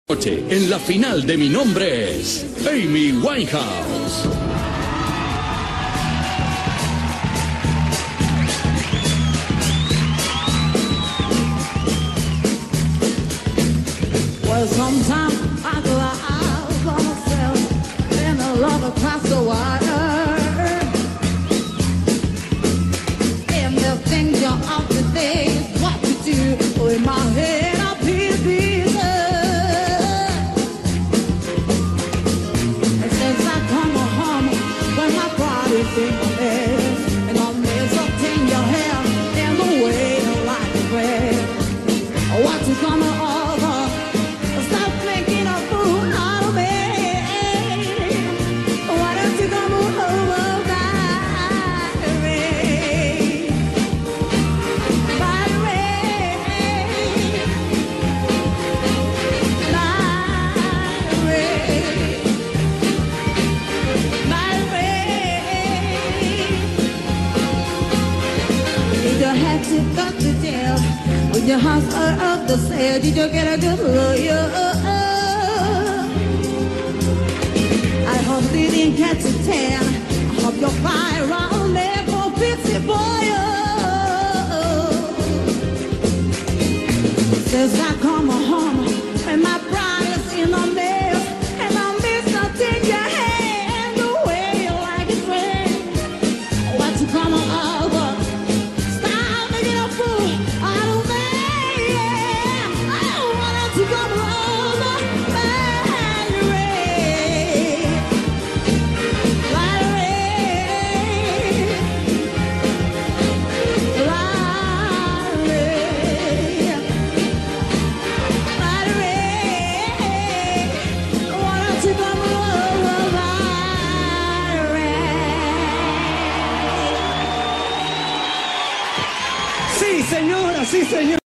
Noche, en la final de Mi Nombre es Amy Winehouse. Well, sometimes I go out by myself and I love across the water. And the things you're out today is what you do in my head. I'll be busy. And since I come home, when my body's in my bed, and I'm missing your hair and the way you like to wear. What you gonna offer? Stop making a fool out of me. Why don't you come over by the way? By the way. By the way. By the way. Did you have to go to jail? With your house up the sale, did you get a good lawyer? I hope you didn't catch a tan. I hope you'll find around there for Pixie Boy. Since I come home and my bride is in a mess, and I miss nothing your hand the way you like it red. What you come over? Stop making a fool out of me. To come over by the way, by the way, by the way, by the way. Why don't you come over by the way? Sí, señora, sí, señor.